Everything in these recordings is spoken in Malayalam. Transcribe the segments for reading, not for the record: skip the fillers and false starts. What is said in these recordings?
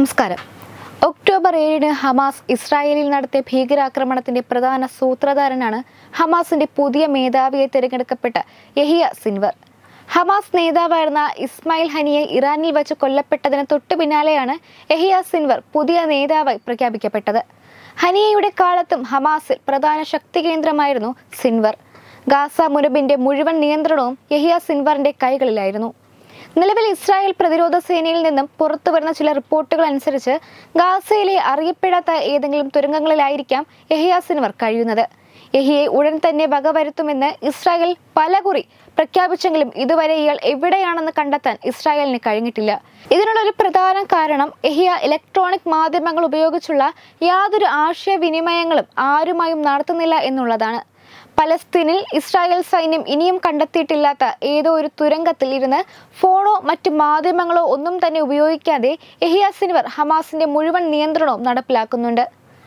നമസ്കാരം. ഒക്ടോബർ 7-ന് ഹമാസ് ഇസ്രായേലിൽ നടത്തിയ ഭീകരാക്രമണത്തിന്റെ പ്രധാന സൂത്രധാരനാണ് ഹമാസിന്റെ പുതിയ മേധാവിയെ തിരഞ്ഞെടുക്കപ്പെട്ട യഹിയ സിൻവർ. ഹമാസ് നേതാവായിരുന്ന ഇസ്മായിൽ ഹനിയെ ഇറാനിൽ വച്ച് കൊല്ലപ്പെട്ടതിന് തൊട്ടു പിന്നാലെയാണ് യഹിയ സിൻവർ പുതിയ നേതാവായി പ്രഖ്യാപിക്കപ്പെട്ടത്. ഹനിയയുടെ കാലത്തും ഹമാസിൽ പ്രധാന ശക്തി കേന്ദ്രമായിരുന്നു സിൻവർ. ഗാസ മുനമ്പിന്റെ മുഴുവൻ നിയന്ത്രണവും യഹിയ സിൻവറിന്റെ കൈകളിലായിരുന്നു. നിലവിൽ ഇസ്രായേൽ പ്രതിരോധ സേനയിൽ നിന്നും പുറത്തുവരുന്ന ചില റിപ്പോർട്ടുകൾ അനുസരിച്ച് ഗാസയിലെ അറിയപ്പെടാത്ത ഏതെങ്കിലും തുരങ്കങ്ങളിലായിരിക്കാം യഹിയ സിൻവർ കഴിയുന്നത്. യഹിയെ ഉടൻ തന്നെ വകവരുത്തുമെന്ന് ഇസ്രായേൽ പലകുറി പ്രഖ്യാപിച്ചെങ്കിലും ഇതുവരെ ഇയാൾ എവിടെയാണെന്ന് കണ്ടെത്താൻ ഇസ്രായേലിന് കഴിഞ്ഞിട്ടില്ല. ഇതിനുള്ള ഒരു പ്രധാന കാരണം യഹിയ ഇലക്ട്രോണിക് മാധ്യമങ്ങൾ ഉപയോഗിച്ചുള്ള യാതൊരു ആശയവിനിമയങ്ങളും ആരുമായും നടത്തുന്നില്ല എന്നുള്ളതാണ്. പലസ്തീനിൽ ഇസ്രായേൽ സൈന്യം ഇനിയും കണ്ടെത്തിയിട്ടില്ലാത്ത ഏതോ ഒരു തുരങ്കത്തിൽ ഇരുന്ന് ഫോണോ മറ്റു മാധ്യമങ്ങളോ ഒന്നും തന്നെ ഉപയോഗിക്കാതെ യഹിയ സിൻവർ ഹമാസിന്റെ മുഴുവൻ നിയന്ത്രണവും നടപ്പിലാക്കുന്നുണ്ട്.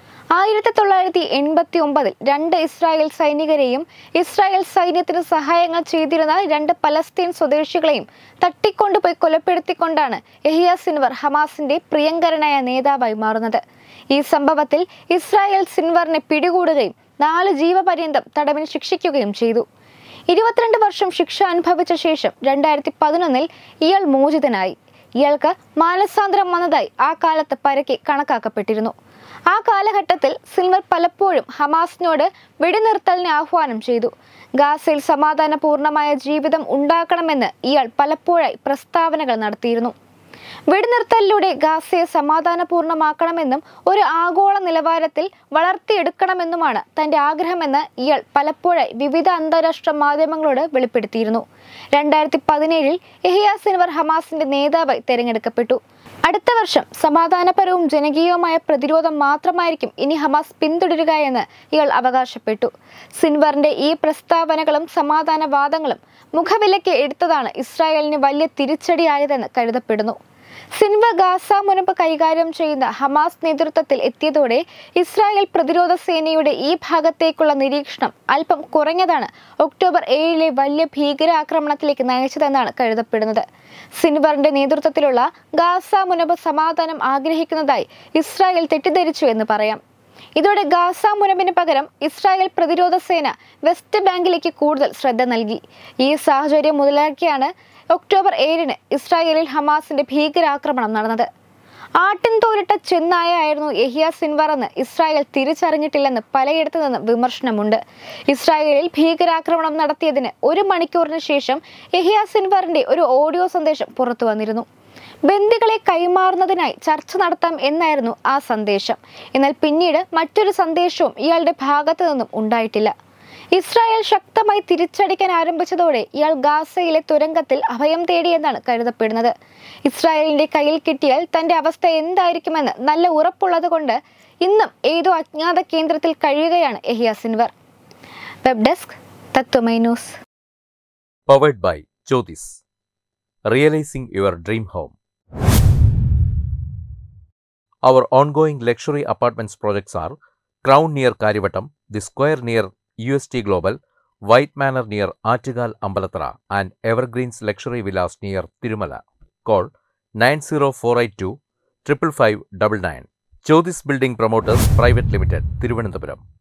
1989-ൽ 2 ഇസ്രായേൽ സൈനികരെയും ഇസ്രായേൽ സൈന്യത്തിന് സഹായങ്ങൾ ചെയ്തിരുന്ന 2 പലസ്തീൻ സ്വദേശികളെയും തട്ടിക്കൊണ്ടുപോയി കൊലപ്പെടുത്തിക്കൊണ്ടാണ് യഹിയ സിൻവർ ഹമാസിന്റെ പ്രിയങ്കരനായ നേതാവായി മാറുന്നത്. ഈ സംഭവത്തിൽ ഇസ്രായേൽ സിൻവറിനെ പിടികൂടുകയും 4 ജീവപര്യന്തം തടവിന് ശിക്ഷിക്കുകയും ചെയ്തു. 22 വർഷം ശിക്ഷ അനുഭവിച്ച ശേഷം 2011-ൽ ഇയാൾ മോചിതനായി. ഇയാൾക്ക് മാനസാന്തരം വന്നതായി ആ കാലത്ത് പരക്കെ കണക്കാക്കപ്പെട്ടിരുന്നു. ആ കാലഘട്ടത്തിൽ സിൻവർ പലപ്പോഴും ഹമാസിനോട് വെടിനിർത്തലിന് ആഹ്വാനം ചെയ്തു. ഗാസയിൽ സമാധാനപൂർണമായ ജീവിതം ഉണ്ടാക്കണമെന്ന് ഇയാൾ പലപ്പോഴായി പ്രസ്താവനകൾ നടത്തിയിരുന്നു. വെടിനിർത്തലിലൂടെ ഗാസയെ സമാധാനപൂർണമാക്കണമെന്നും ഒരു ആഗോള നിലവാരത്തിൽ വളർത്തിയെടുക്കണമെന്നുമാണ് തന്റെ ആഗ്രഹമെന്ന് ഇയാൾ പലപ്പോഴായി വിവിധ അന്താരാഷ്ട്ര മാധ്യമങ്ങളോട് വെളിപ്പെടുത്തിയിരുന്നു. 2017-ൽ യഹിയ സിൻവർ ഹമാസിന്റെ നേതാവായി തെരഞ്ഞെടുക്കപ്പെട്ടു. അടുത്ത വർഷം സമാധാനപരവും ജനകീയവുമായ പ്രതിരോധം മാത്രമായിരിക്കും ഇനി ഹമാസ് പിന്തുടരുക എന്ന് ഇയാൾ അവകാശപ്പെട്ടു. സിൻവറിന്റെ ഈ പ്രസ്താവനകളും സമാധാനവാദങ്ങളും മുഖവിലയ്ക്ക് എടുത്തതാണ് ഇസ്രായേലിന് വലിയ തിരിച്ചടിയായതെന്ന് കരുതപ്പെടുന്നു. സിൻവർ ഗാസ മുനമ്പ് കൈകാര്യം ചെയ്യുന്ന ഹമാസ് നേതൃത്വത്തിൽ എത്തിയതോടെ ഇസ്രായേൽ പ്രതിരോധ സേനയുടെ ഈ ഭാഗത്തേക്കുള്ള നിരീക്ഷണം അല്പം കുറഞ്ഞതാണ് ഒക്ടോബർ 7-ലെ വലിയ ഭീകരാക്രമണത്തിലേക്ക് നയിച്ചതെന്നാണ് കരുതപ്പെടുന്നത്. സിൻവറിന്റെ നേതൃത്വത്തിലുള്ള ഗാസ മുനമ്പ് സമാധാനം ആഗ്രഹിക്കുന്നതായി ഇസ്രായേൽ തെറ്റിദ്ധരിച്ചു എന്ന് പറയാം. ഇതോടെ ഗാസ മുനമ്പിന് പകരം ഇസ്രായേൽ പ്രതിരോധ സേന വെസ്റ്റ് ബാങ്കിലേക്ക് കൂടുതൽ ശ്രദ്ധ നൽകി. ഈ സാഹചര്യം മുതലാക്കിയാണ് ഒക്ടോബർ 7-ന് ഇസ്രായേലിൽ ഹമാസിന്റെ ഭീകരാക്രമണം നടന്നത്. ആട്ടിൻ തോലിട്ട ചെന്നായായിരുന്നു യഹിയ സിൻവർ എന്ന് ഇസ്രായേൽ തിരിച്ചറിഞ്ഞിട്ടില്ലെന്ന് പലയിടത്തു നിന്ന് വിമർശനമുണ്ട്. ഇസ്രായേലിൽ ഭീകരാക്രമണം നടത്തിയതിന് 1 മണിക്കൂറിന് ശേഷം യഹിയ സിൻവറിന്റെ ഒരു ഓഡിയോ സന്ദേശം പുറത്തു വന്നിരുന്നു. ബന്ദികളെ കൈമാറുന്നതിനായി ചർച്ച നടത്താം എന്നായിരുന്നു ആ സന്ദേശം. എന്നാൽ പിന്നീട് മറ്റൊരു സന്ദേശവും ഇയാളുടെ ഭാഗത്തു നിന്നും ഉണ്ടായിട്ടില്ല. ഇസ്രായേൽ ശക്തമായി തിരിച്ചടിക്കാൻ ആരംഭിച്ചതോടെ ഇയാൾ ഗാസയിലെ തുരങ്കത്തിൽ അഭയം തേടിയെന്നാണ് കരുതപ്പെടുന്നത്. ഇസ്രായേലിന്റെ കയ്യിൽ കിട്ടിയാൽ തന്റെ അവസ്ഥ എന്തായിരിക്കുമെന്ന് നല്ല ഉറപ്പുള്ളത് കൊണ്ട് ഇന്നും ഏതോ അജ്ഞാത കേന്ദ്രത്തിൽ കഴിയുകയാണ് Yahya Sinwar. Web desk Tatwamayi news. Powered by Jyotis. Realizing your dream home. Our ongoing luxury apartments projects are Crown near Karivattam, The Square near UST Global, White Manor near Attigal Ambalathara, and Evergreens Luxury Villas near Tirumala. Call 90482 55599. Jyotis Building Promoters Private Limited, Thiruvananthapuram.